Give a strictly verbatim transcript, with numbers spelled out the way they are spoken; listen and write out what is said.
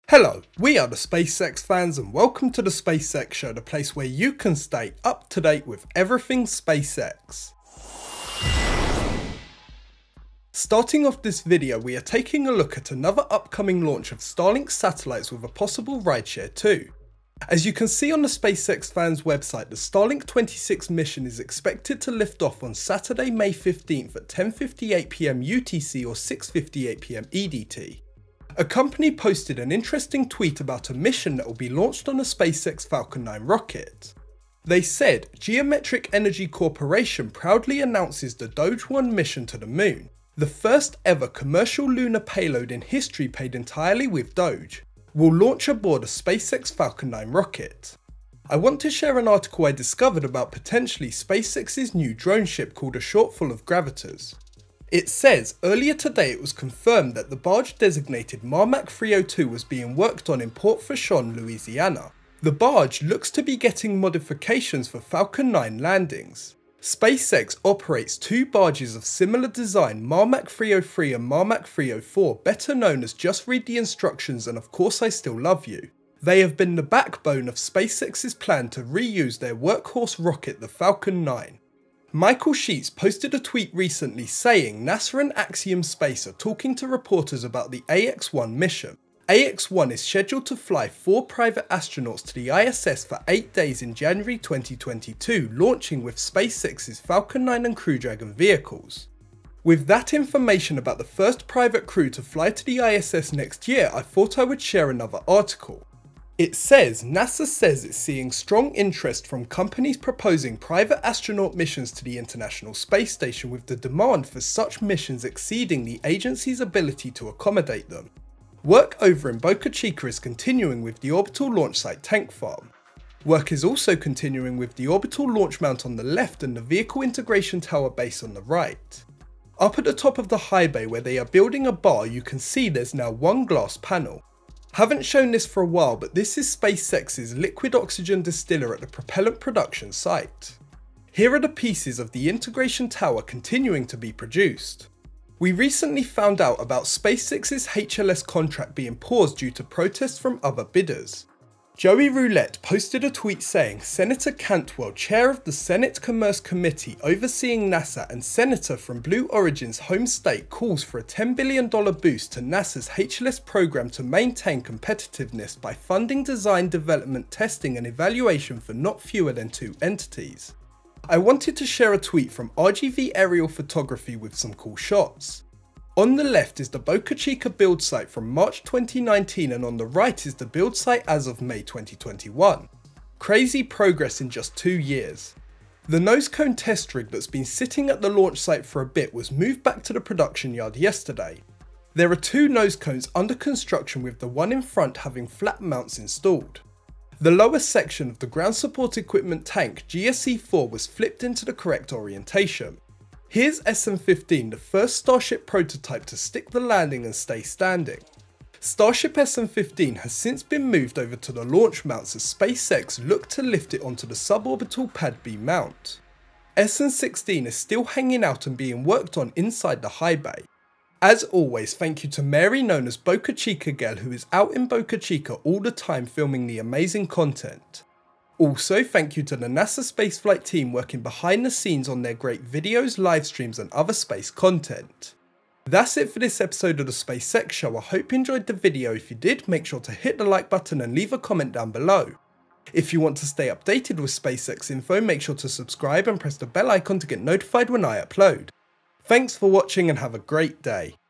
Hello, we are the SpaceX fans and welcome to the SpaceX Show, the place where you can stay up to date with everything SpaceX. Starting off this video, we are taking a look at another upcoming launch of Starlink satellites with a possible rideshare too. As you can see on the SpaceXFans website, the Starlink twenty-six mission is expected to lift off on Saturday, May fifteenth at ten fifty-eight p m U T C or six fifty-eight p m E D T. A company posted an interesting tweet about a mission that will be launched on a SpaceX Falcon nine rocket. They said, Geometric Energy Corporation proudly announces the Doge one mission to the moon, the first ever commercial lunar payload in history paid entirely with Doge, will launch aboard a SpaceX Falcon nine rocket. I want to share an article I discovered about potentially SpaceX's new drone ship called a Shortfall of Gravitors. It says, earlier today it was confirmed that the barge designated Marmac three oh two was being worked on in Port Fourchon, Louisiana. The barge looks to be getting modifications for Falcon nine landings. SpaceX operates two barges of similar design, Marmac three oh three and Marmac three oh four, better known as Just Read the Instructions and Of Course I Still Love You. They have been the backbone of SpaceX's plan to reuse their workhorse rocket, the Falcon nine. Michael Sheets posted a tweet recently saying NASA and Axiom Space are talking to reporters about the A X one mission. A X one is scheduled to fly four private astronauts to the I S S for eight days in January twenty twenty-two, launching with SpaceX's Falcon nine and Crew Dragon vehicles. With that information about the first private crew to fly to the I S S next year, I thought I would share another article. It says, NASA says it's seeing strong interest from companies proposing private astronaut missions to the International Space Station, with the demand for such missions exceeding the agency's ability to accommodate them. Work over in Boca Chica is continuing with the orbital launch site tank farm. Work is also continuing with the orbital launch mount on the left and the vehicle integration tower base on the right. Up at the top of the high bay where they are building a bar, you can see there's now one glass panel. Haven't shown this for a while, but this is SpaceX's liquid oxygen distiller at the propellant production site. Here are the pieces of the integration tower continuing to be produced. We recently found out about SpaceX's H L S contract being paused due to protests from other bidders. Joey Roulette posted a tweet saying, Senator Cantwell, chair of the Senate Commerce Committee overseeing NASA and senator from Blue Origin's home state, calls for a ten billion dollars boost to NASA's H L S program to maintain competitiveness by funding design, development, testing and evaluation for not fewer than two entities. I wanted to share a tweet from R G V Aerial Photography with some cool shots. On the left is the Boca Chica build site from March twenty nineteen and on the right is the build site as of May twenty twenty-one. Crazy progress in just two years. The nose cone test rig that's been sitting at the launch site for a bit was moved back to the production yard yesterday. There are two nose cones under construction, with the one in front having flat mounts installed. The lower section of the ground support equipment tank G S E four was flipped into the correct orientation. Here's S N fifteen, the first Starship prototype to stick the landing and stay standing. Starship S N fifteen has since been moved over to the launch mounts as SpaceX looked to lift it onto the suborbital Pad B mount. S N sixteen is still hanging out and being worked on inside the high bay. As always, thank you to Mary, known as Boca Chica Girl, who is out in Boca Chica all the time filming the amazing content. Also, thank you to the NASA spaceflight team working behind the scenes on their great videos, live streams and other space content. That's it for this episode of the SpaceX Show. I hope you enjoyed the video. If you did, make sure to hit the like button and leave a comment down below. If you want to stay updated with SpaceX info, make sure to subscribe and press the bell icon to get notified when I upload. Thanks for watching and have a great day.